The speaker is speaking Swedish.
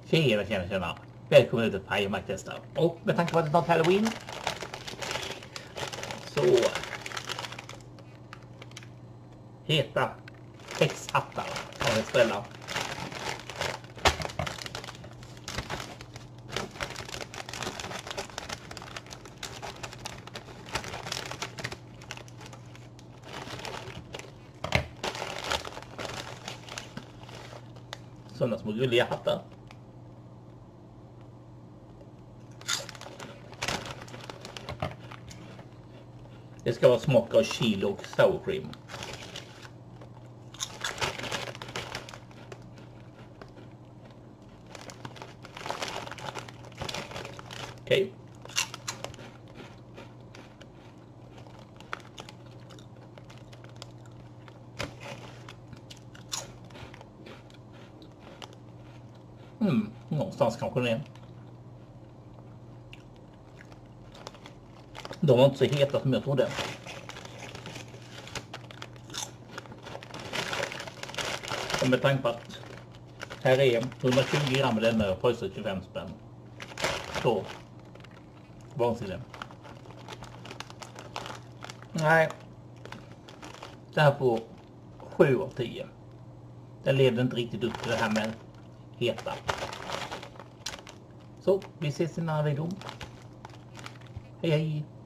Tjena. Välkommen ut till Pajmark-testa. Och med tanke på att det är snart Halloween så heta häxhattar av Estrella. Sådana små gulliga hattar. Det ska vara smak av chili och sour cream. Okej. Någonstans kanske det är. De var inte så heta som jag trodde. Och med tanke på att här är 120 gram med denna och kostar 25 spänn. Så vansinnigt. Nej. Det här får 7 av 10. Den levde inte riktigt upp till det här med heta. Så, vi ses i den här videon. Hej hej!